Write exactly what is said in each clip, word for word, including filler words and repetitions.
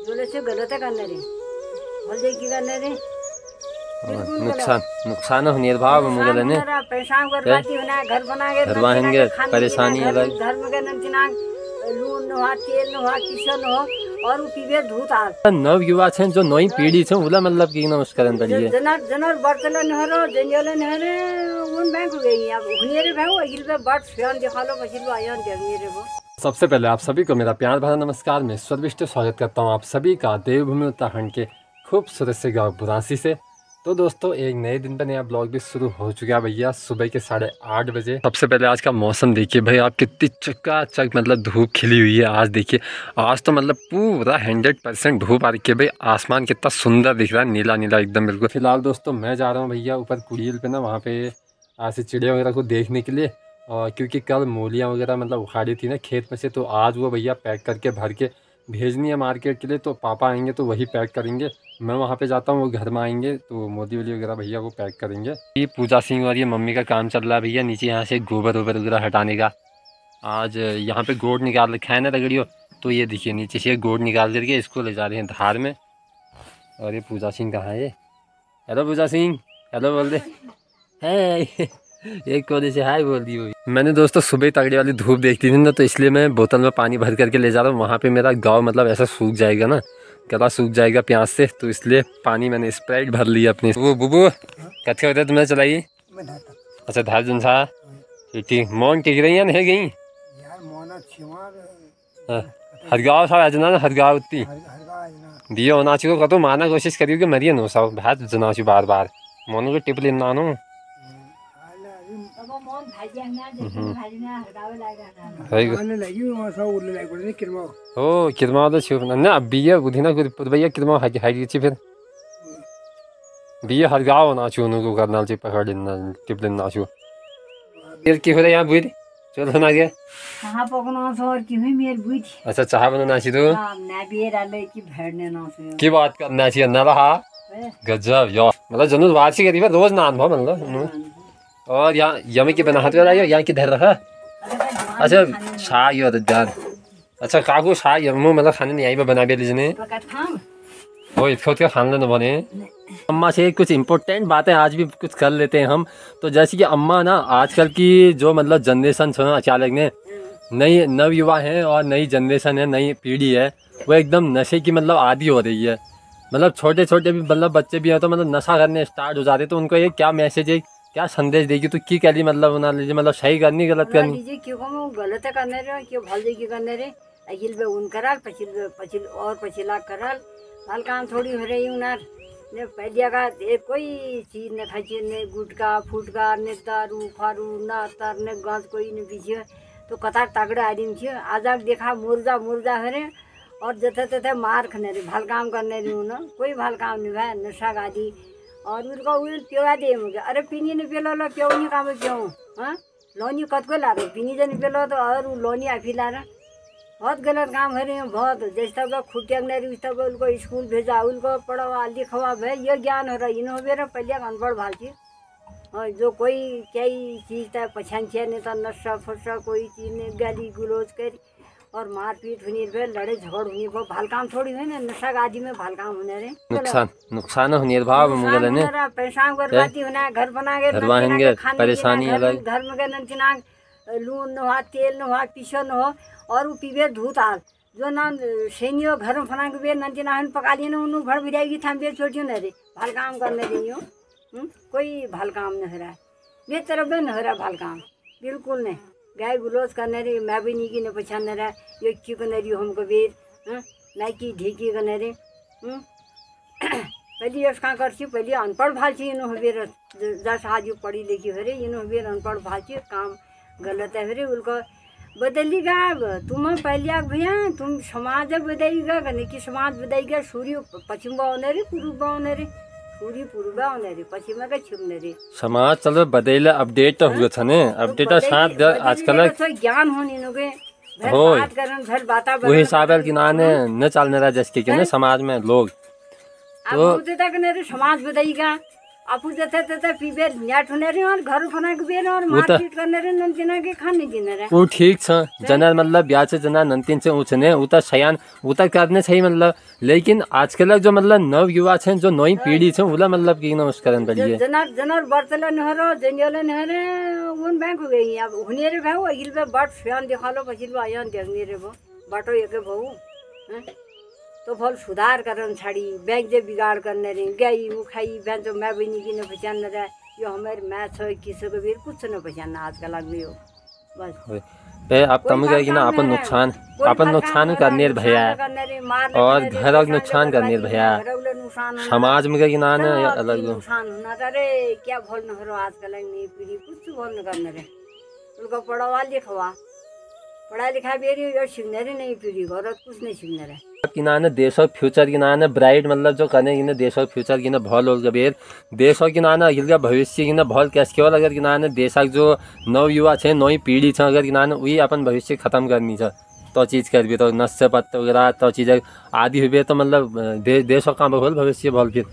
जोले से गलत है करने रे बोल दे की करने रे नुकसान नुकसान होने भाव मुझे लेने पैसा बर्बादी होना घर बना के घर बनाएंगे परेशानी अलग घर में के नंतिना लून न हो तेल न हो किशन हो और पीवे दूध आ नव युवा छे जो नई पीढ़ी छे उला मतलब की न उसकरन पड़िए जनर जनर बर्तल न हरो जंजल न हरे उन बैंक गई अब हुनेरे भाऊ अगिल पे बट फ्यान दिखालो मछली आयन देखने रे वो। सबसे पहले आप सभी को मेरा प्यार भरा नमस्कार। मैं सर्विष्ट स्वागत करता हूं आप सभी का देवभूमि उत्तराखंड के खूबसूरत से गाँव बुरासी से। तो दोस्तों एक नए दिन पर नया ब्लॉग भी शुरू हो चुका है भैया सुबह के साढ़े आठ बजे। सबसे पहले आज का मौसम देखिए भाई, आप कितनी चकाचक मतलब धूप खिली हुई है आज। देखिए आज तो मतलब पूरा हंड्रेड परसेंट धूप आ रही है भाई। आसमान कितना सुंदर दिख रहा है, नीला नीला एकदम बिल्कुल। फिलहाल दोस्तों मैं जा रहा हूँ भैया ऊपर कुड़ील पे ना, वहाँ पे आज से चिड़िया वगैरह को देखने के लिए। और क्योंकि कल मूलियाँ वगैरह मतलब उखाड़ी थी ना खेत में से, तो आज वो भैया पैक करके भर के भेजनी है मार्केट के लिए। तो पापा आएंगे तो वही पैक करेंगे, मैं वहाँ पे जाता हूँ, वो घर में आएंगे तो मोदी वोदी वगैरह भैया को पैक करेंगे। ये पूजा सिंह और ये मम्मी का काम चल रहा है भैया, नीचे यहाँ से गोबर वोबर वगैरह हटाने का। आज यहाँ पे गोड़ निकाल रखा है ना रगड़ियो, तो ये देखिए नीचे से गोड़ निकाल करके इसको ले जा रहे हैं धार में। और ये पूजा सिंह कहाँ है? ये हेलो पूजा सिंह, हेलो बोल दे है। एक कोने से हाय बोल दी हुई। मैंने दोस्तों सुबह तगड़ी वाली धूप देखती थी ना, तो इसलिए मैं बोतल में पानी भर करके ले जा रहा हूँ। वहाँ पे मेरा गाँव मतलब ऐसा सूख जाएगा ना, गला सूख जाएगा प्यास से, तो इसलिए पानी मैंने स्प्राइट भर लिया अपनी। वो बुबू कच्चे होते तुमने चलाई? अच्छा धार जन सा ठीक ठीक मोन टिक रही है नहीं गई हर गाँव सब जना हर गाँव उतनी दिए होना चाहिए कतो मारना कोशिश करियो कि मरिए नो सब भात जना चाहिए बार बार मोनू को टिप लेना नो। ओ किरमा तो छिप ना बिया बुधिना को भैया किरमा हाई हाई ची फिर बिया हर गाँव होना चाहिए उनको करना चाहिए पकड़ लेना टिप लेना चाहिए। फिर की हो रहा यहाँ बुझ चलो ना गया कहाँ पकना सर की हुई मेर बुझ। अच्छा चाह बनाना चाहिए तो ना बेर आले की भेड़ने ना से की बात करना चाहिए ना रहा गजब यार, मतलब जनू बात सी करी रोज ना अनुभव मतलब। और यहाँ यमी की बना हाथ यहाँ की धर रखा। अच्छा शाह यो जान अच्छा काकू शाह यमो मतलब खाने नहीं आई बना भी लीजिए वो खुद का खाने न बने। अम्मा से कुछ इम्पोर्टेंट बातें आज भी कुछ कर लेते हैं हम। तो जैसे कि अम्मा ना आजकल की जो मतलब जनरेशन है अचानक ने नई नव युवा हैं और नई जनरेशन है नई पीढ़ी है, वो एकदम नशे की मतलब आदी हो रही है। मतलब छोटे छोटे भी मतलब बच्चे भी हैं तो मतलब नशा करने स्टार्ट हो जाते, तो उनको ये क्या मैसेज है क्या संदेश देगी तो की कह मतलब बना लीजिए मतलब सही करनी गलत करनी क्यों गलत करने रे क्यों भल देगी करने रे अगिल बे उन कराल पछिल पछिल और पछिला कराल भल काम थोड़ी हो रही उनार ने पहलिया का कोई चीज ने खाई ने गुटका फुटका ने दारू फारू ना तार ने गांज कोई ने पीछे तो कतार तगड़ा आदमी छे आजाक देखा मुर्जा मुर्जा हरे और जथे तथे मार खने रे भल काम करने रे ना कोई भल काम नहीं भाई नशा गादी और उनका उन प्योगा दे मुझे अरे पीनी ने पेलो लो प्यो नहीं काम क्यों हाँ लोनी कत को ला रहे पीनी जन पेलो तो और लोनी आफी ला रहा बहुत गलत काम है रही बहुत। जैसे तक खुटिया नहीं उस तक उनको स्कूल भेजा उनको पढ़वा लिखवा भाई ये ज्ञान हो रहा इन हो रहा पहले अनपढ़ भालची और जो कोई क्या चीज़ था पछान छे नहीं तो नशा फशा कोई चीज़ ने गाली गुलोज कर और मारपीट होनी रे लड़े झगड़ होनी वो भाल काम थोड़ी है ना नशा आदि में भाल काम होने रे नुकसान नुकसान होने भाव मुझे लेने पैसा बर्बादी होना घर बना के घर बनाएंगे परेशानी अलग घर में के नंचिना लून न हो तेल न हो पीछो न हो और वो पीवे धूत आल जो ना सैनियो घर में फना के नंचिना हन पका लिए ना उन्होंने भर भिड़ाएगी थाम बेर छोटियो न रे भाल काम करने रही कोई भाल काम न हो रहा है ये तरफ न हो रहा भाल काम बिल्कुल नहीं गाय गुलोज करने रही मैं भी नहीं की न पछान रहा ये क्यों करने रही हमको बेर ना कि ढीकी करने रे पहली यश कहाँ कर पहले अनपढ़ भालची इन बेर जस आज पढ़ी लिखी हो रे इन बेर अनपढ़ भालची काम गलत है रे उनको बदलेगा तुम पहले भैया तुम समाज बदलेगा कने कि समाज बदलेगा सूर्य पश्चिम बावने रे पूर्व बावने रे सूर्य पूर्व बावने रे पश्चिम का छिपने रे समाज चलो बदले अपडेट हुआ था ने अपडेट साथ आजकल ज्ञान होने नो के हो बात करन भर बाता वो हिसाब है कि नाने न चलने रहा जैसे के ने समाज में लोग तो तक ने समाज बदलेगा आपू देते देते पीबे नेट होने रे और घर फना के बेर और मारपीट करने रे नंजना के खाने दिने रे वो ठीक छ जना मतलब ब्याज से जना नंतिन से उछने उता शयान उता करने सही मतलब लेकिन आजकल जो मतलब नव युवा छे जो नई पीढ़ी छे उला मतलब की नमस्कारन पड़िए जना जना बर्तले नहरो जंजले नहरे उन बैंक हो गई अब हुने रे भाऊ इल पे बट फैन दिखालो पछिल आयन देखने रे वो बाटो एके भाऊ तो फल सुधार करन छाड़ी बैंक जे बिगाड़ करने रे गई वो खाई बैंक तो मैं बनी की न पहचान रहा यो हमारे मैच हो किसी को भी कुछ न पहचान आजकल आदमी हो बस पे अब तम गए कि ना अपन नुकसान अपन नुकसान करने भैया और घर का नुकसान करने भैया समाज में गए कि ना अलग नुकसान होना रे क्या भोल न हो आजकल नई पीढ़ी कुछ भोल न करने रे उनको पढ़वा लिखवा पढ़ा लिखा भी रही सीखने रही नहीं पीढ़ी को और कुछ नहीं सीखने रहे कि ना देश और फ्यूचर की ना ब्राइट मतलब जो करने की ना देश और फ्यूचर की ना भल होल बेर देश और की ना अगिल का भविष्य की ना भल कैसे केवल अगर कि ना देश जो नव युवा छे नई पीढ़ी छे अगर कि ना वही अपन भविष्य खत्म करनी छे तो चीज कर भी तो नशे पत्ते वगैरह तो चीज आदि हुए तो मतलब दे, देश का भल भविष्य भल फिर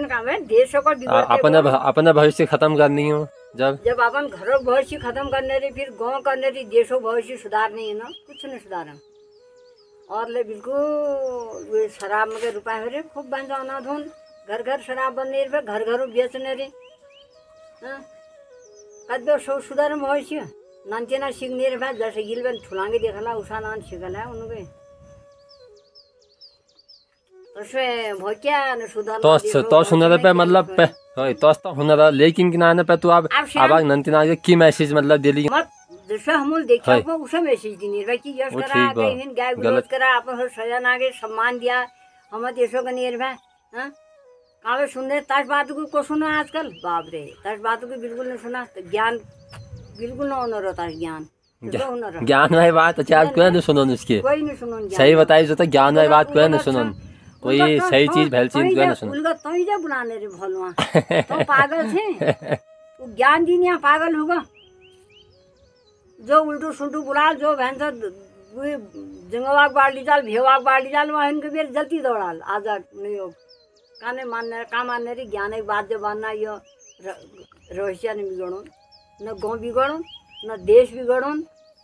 अपन अपन भविष्य खत्म करनी हो जब जब अपन घरों भविष्य खत्म करने रे फिर गाँव करने रे देशों भविष्य सुधार नहीं है ना कुछ नहीं सुधारा और ले बिल्कुल शराब में रुपए हो रहे खूब बन जाना धुन घर घर शराब बनने रे घर घरों बेचने रे कद सो सुधार भविष्य नानचे ना सीखने रे भाई जैसे गिल बन छुलांगे देखला उषा नान सीखल है उनके तो तो सुनर पे मतलब पे होय तो तो हुनर लेकिन कि ना पे तू अब अब नंतिना के की मैसेज मतलब दिली मत दूसरा हम देखा को उसे मैसेज दिनी रे कि यस करा कहीं गाय गलत करा अपन सजन आगे सम्मान दिया हम देशों का नियर भाई हां कावे सुनने ताश बात को को सुना आजकल बाप रे ताश बात को बिल्कुल नहीं सुना तो ज्ञान बिल्कुल ना होना रहता ज्ञान ज्ञान वाली बात अच्छा आप क्यों नहीं सुनो उसकी कोई नहीं सुनो सही बताइए जो तो ज्ञान वाली बात क्यों नहीं सुनो कोई सही चीज भल चीज क्यों ना सुनो उनका तो ही जब बुलाने रे भलवा तो पागल थे वो ज्ञान दी नहीं पागल होगा जो उल्टू सुल्टू बुला जो भैंस जंगवाग बाल्टी जाल भेवाग बाल्टी जाल वहाँ इनके बेर जल्दी दौड़ाल आजाद नहीं हो काने मानने का मानने रे ज्ञान एक बात जब मानना यो रहस्य नहीं बिगड़ो न गाँव बिगड़ो न देश बिगड़ो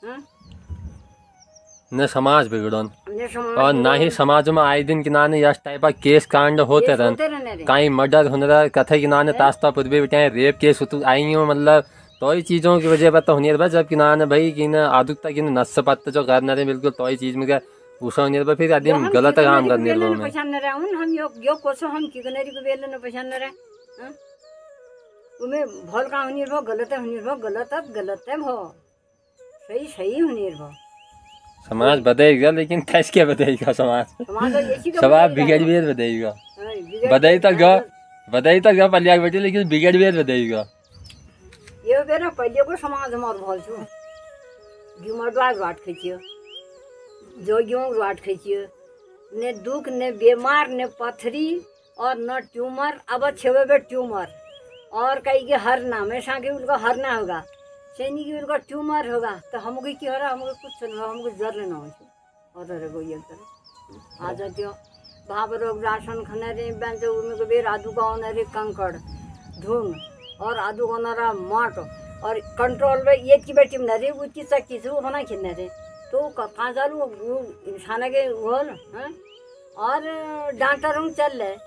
न समाज बिगड़ो और ना ही समाज में आए दिन किनारे यश टाइप का केस कांड होते रहन कहीं मर्डर होने रहा कथे किनारे तास्ता पुदबे बेटे रेप केस आई हो मतलब तो ही चीज़ों की वजह पर तो होनी है जब किनारे भाई कि ना आदुकता की नस पत्ते जो करना रहे बिल्कुल तो ही चीज में क्या उस होनी है फिर आदमी गलत काम करने रहे हम पहचान रहे हम यो यो कोसो हम किगनेरी को बेले न पहचान रहे हां उमे भल का होनी रो गलत है होनी रो गलत है गलत है भो सही सही होनी रो समाज बदलेगा लेकिन कैसे क्या बदलेगा समाज समाज बिगड़ भी बदलेगा बदई तक गा बदई तक गा पलिया बेटे लेकिन बिगड़ भी बदलेगा ये बेरा पहले को समाज हमार भल छु गिमडवा राट खिचियो जो यो राट खिचियो ने दुख ने बीमार ने पथरी और न ट्यूमर अब छेवे बे ट्यूमर और कई के हर ना हमेशा के उनका हर ना होगा सैनी की उनका ट्यूमर होगा तो हमको क्या हो रहा हमको कुछ नहीं होगा हमको जर लेना हो और रे को ये कर आ जाते हो भाव रोग राशन खाने रे बेंच उनके बेर आदू का होने रे कंकड़ धूम और आदू होना रहा माट और कंट्रोल में ये की बेटी में रे वो चीज की वो बना खिलने रे तो कहाँ चालू वो इंसान के वो ना और डॉक्टरों चल रहे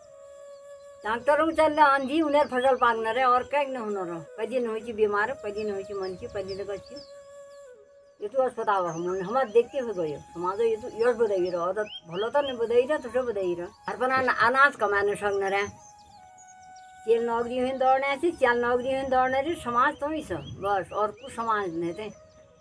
डॉक्टरों चल रहे आंधी उन्हें फसल पागना रहे और कहीं नहीं होना रहा पहली नहीं हुई बीमार पहली नहीं हुई मन की पहली लगा अच्छी ये तो अस्पताल हम हमारे देखते हुए गए समाज ये तो यश बधाई रहा और भलो तो नहीं बधाई रहा तो सब बधाई रहा हर बना अनाज कमाने सकना रहे चल नौकरी हुई दौड़ने से चल नौकरी हुई दौड़ने से समाज तो ही सब बस और कुछ समाज नहीं थे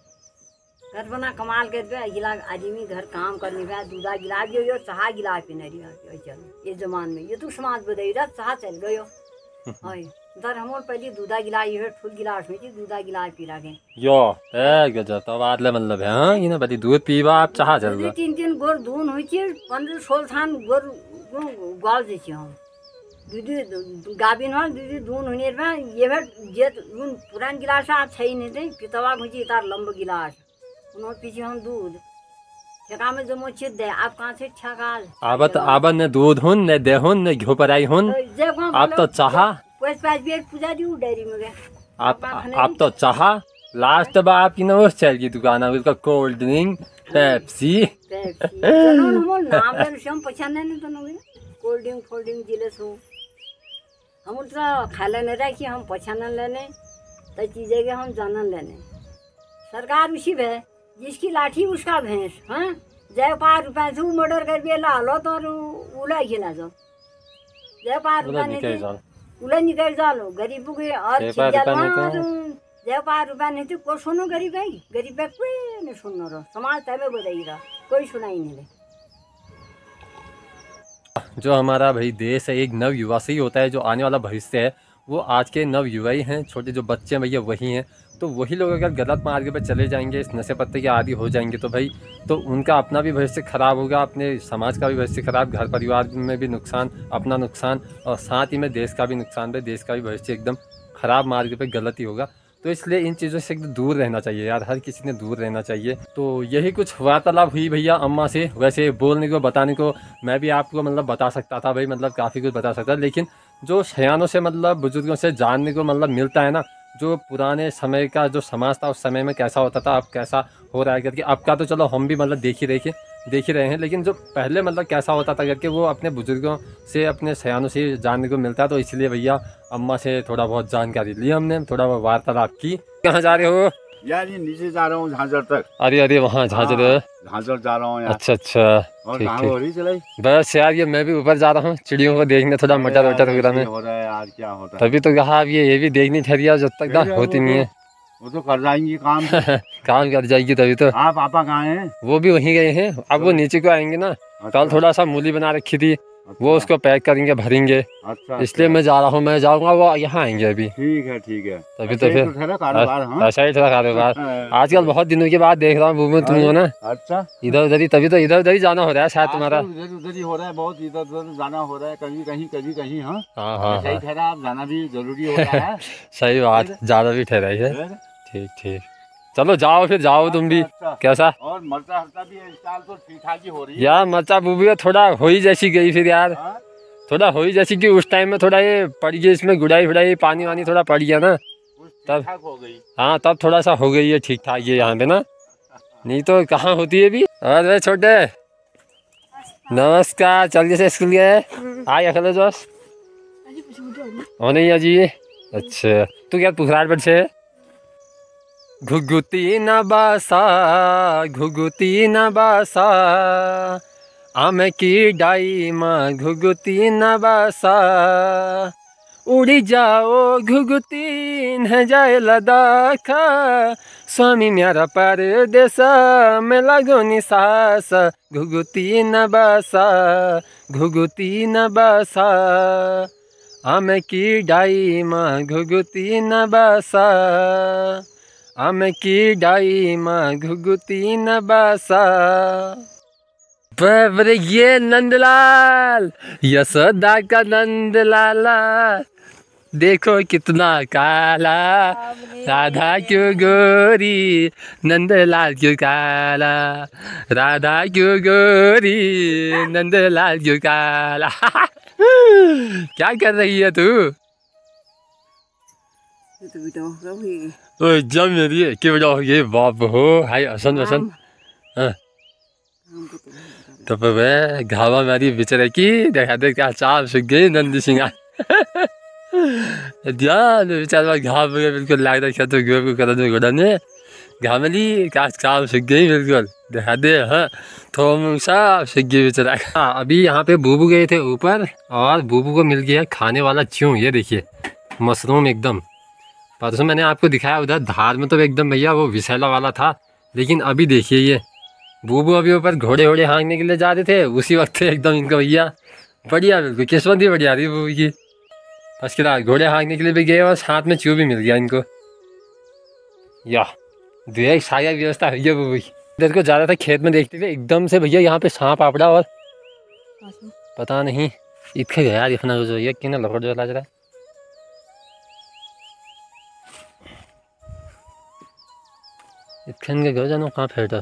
घर बना कमाल कर पे गिला आदमी घर काम करने पे दूधा गिला जो यो चाह गिला पीने रही चल ये जमान में ये तो समाज बदल रहा चाह चल गयो हाय दर हम पहले दूधा गिला ये फुल गिलास में थी दूधा गिलास पी रखे यो ए गजब तो बात ले मतलब है हां ये ना बड़ी दूध पीवा आप चाह चल रहा तीन तीन गोर दून होई छी पंद्रह सोलह थान गोर गाल दे छी हम दूधी गाबिन हो दूधी दून होने में ये भर जे पुरान गिलास आ छै नहीं थे पितवा घुची तार लंबा गिलास उन्होंने पीछे हम दूध ठेका में जो मोचित दे आप कहाँ से ठेका आबत आबन ने दूध हुन ने देहुन ने घो पराई हुन आप तो चाहा बस पाँच मिनट पूजा दी डेयरी में गए। आप आप तो चाहा लास्ट बार आपकी ना वो चाय की दुकान है उसका कोल्ड ड्रिंक पेप्सी हम नाम लेने से हम पहचाने नहीं तो नहीं कोल्ड ड्रिंक कोल्ड ड्रिंक जिले सो हम तो खा लेने रहे कि हम पहचान लेने तो चीज़ें के हम जानन लेने। सरकार उसी है जिसकी लाठी उसका भैंस। हाँ जय पाँच रुपये से मर्डर कर भी ला लो तो उला खिला जाओ जय पाँच रुपये नहीं उला निकल जाओ गरीबों के और जय पाँच रुपया नहीं तो कोई सुनो गरीब है गरीब है कोई नहीं सुनो रहो समाज तय बताई रहा कोई सुनाई नहीं ले। जो हमारा भाई देश है एक नव युवा से ही होता है। जो आने वाला भविष्य है वो आज के नव युवा ही हैं। छोटे जो बच्चे हैं भैया वही हैं। तो वही लोग अगर गलत मार्ग पर चले जाएंगे इस नशे पत्ते के आदी हो जाएंगे तो भाई तो उनका अपना भी भविष्य खराब होगा, अपने समाज का भी भविष्य खराब, घर परिवार में भी नुकसान, अपना नुकसान और साथ ही में देश का भी नुकसान भाई देश का भी भविष्य एकदम खराब मार्ग पे गलत ही होगा। तो इसलिए इन चीज़ों से एकदम दूर रहना चाहिए यार, हर किसी ने दूर रहना चाहिए। तो यही कुछ वार्तालाप हुई भैया अम्मा से। वैसे बोलने को बताने को मैं भी आपको मतलब बता सकता था भाई, मतलब काफ़ी कुछ बता सकता, लेकिन जो सयानों से मतलब बुजुर्गों से जानने को मतलब मिलता है ना, जो पुराने समय का जो समाज था उस समय में कैसा होता था अब कैसा हो रहा है करके। अब का तो चलो हम भी मतलब देख ही देखे देख ही रहे हैं, लेकिन जो पहले मतलब कैसा होता था करके वो अपने बुजुर्गों से अपने सयानों से जानने को मिलता है। तो इसलिए भैया अम्मा से थोड़ा बहुत जानकारी ली हमने, थोड़ा बहुत वार्तालाप की। कहाँ जा रहे हो? यार ये नीचे जा रहा हूँ झांझर तक। अरे अरे वहाँ झांझर है? झांझर जा रहा हूँ यार। अच्छा अच्छा और कहाँ हो रही चलाई? बस यार ये मैं भी ऊपर जा रहा हूँ चिड़ियों को देखने, थोड़ा मटर वटर वगैरह में हो रहा है यार। क्या होता है तभी तो कहा अब ये ये भी देखनी ठहरिया जब तक ना होती नहीं है। वो तो कर जाएंगी काम काम कर जाएगी तभी तो। हाँ पापा कहाँ हैं? वो भी वहीं गए हैं, अब वो नीचे को आएंगे ना। कल थोड़ा सा मूली बना रखी थी वो उसको पैक करेंगे भरेंगे। अच्छा इसलिए मैं जा रहा हूँ, मैं जाऊँगा वो यहाँ आएंगे अभी। ठीक है ठीक है तभी तो फिर ऐसा ही थोड़ा कारोबार आजकल बहुत दिनों के बाद देख रहा हूँ वो तुम हो ना। अच्छा इधर उधर ही, तभी तो इधर उधर ही जाना हो रहा है शायद तुम्हारा। इधर उधर ही हो रहा है, बहुत इधर उधर जाना हो रहा है, कभी कहीं कभी कहीं। हाँ हाँ हाँ सही ठहरा, आप जाना भी जरूरी होता है। सही बात, ज़्यादा भी ठहराई है। ठीक ठीक चलो जाओ फिर जाओ तुम भी। कैसा और मरचा हरता भी स्टाइल तो ठीक ठाक ही हो रही है यार। मरचा बूबी थोड़ा हो ही जैसी गई फिर यार, थोड़ा हो ही जैसी कि उस टाइम में थोड़ा ये पड़ गई, इसमें गुड़ाई फुड़ाई पानी वानी थोड़ा पड़ गया ना तब हो गई। हाँ तब थोड़ा सा हो गई है ठीक ठाक ये यहाँ पे ना, नहीं तो कहाँ होती है अभी। अरे छोटे नमस्कार, चल जैसे स्कूल गए आ या खलो जोश हो नहीं अजी। अच्छा तू क्या पुखराट पर से? घुघुती न बासा घुघुती न बासा आम की डाई माँ घुघुती न बासा उड़ी जाओ घुघुती न जाए लदाखा स्वामी म्यारा परदेसा में लगो निसास घुघुती न बासा घुघुती न बासा आम की डाई माँ घुघुती न बासा आम की डाई माँ घुघुती न बासा। बाबरे ये नंदलाल यशोदा का नंदलाला देखो कितना काला, राधा क्यों गोरी नंदलाल क्यों काला, राधा क्यों गोरी नंदलाल क्यों काला। क्या कर रही है तू? जब मेरी क्यों बेटा हो गई बाप हो हाय हसन हसन। हाँ तो वे घावा मेरी बेचारे की देखा दे क्या चाप सूख गई नंदी सिंगा। ध्यान बेचारा घाव बिल्कुल लाग रहा तो को कर दो घोड़ा ने घामली का चाप सूख गई बिल्कुल देखा दे। हाँ थोड़ा सा सूख गई बेचारा। हाँ अभी यहाँ पे बूबू गए थे ऊपर और बूबू को मिल गया खाने वाला च्यों, ये देखिए मशरूम एकदम। परसों मैंने आपको दिखाया उधर धार में तो एकदम भैया वो विशैला वाला था, लेकिन अभी देखिए ये बूबू अभी ऊपर घोड़े घोड़े हाँकने के लिए जा रहे थे उसी वक्त एकदम इनका भैया बढ़िया बिल्कुल किस्मत ही बढ़िया रही बूबू की। उसके बाद घोड़े हाँकने के लिए भी गए और साथ में च्यू भी मिल गया इनको। या एक साया व्यवस्था भैया बूबू की। इधर को जा रहा था खेत में देखते हुए एकदम से भैया यहाँ पे सांप आपड़ा और पता नहीं इतने गया इतना जो ये कि ना लकड़ जो लग रहा है। इतने गए जानो कहाँ फेंटा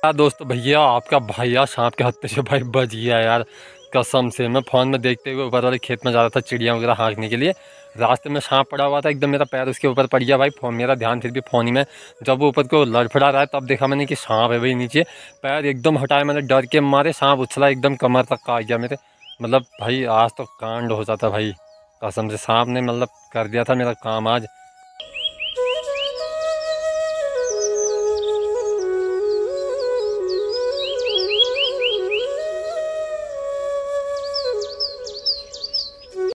यार दोस्तों भैया आपका भैया सांप के हत्थे से भाई बच गया यार, कसम से। मैं फ़ोन में देखते हुए ऊपर वाले खेत में जा रहा था चिड़िया वगैरह हाँकने के लिए, रास्ते में सांप पड़ा हुआ था, एकदम मेरा पैर उसके ऊपर पड़ गया भाई। फोन मेरा ध्यान फिर भी फ़ोन ही में, जब वो ऊपर को लड़फड़ा रहा है तब देखा मैंने कि सांप है भाई नीचे। पैर एकदम हटाया मैंने डर के मारे, सांप उछला एकदम कमर तक का आ गया मेरे। मतलब भाई आज तो कांड हो जाता भाई, कसम से सांप ने मतलब कर दिया था मेरा काम आज।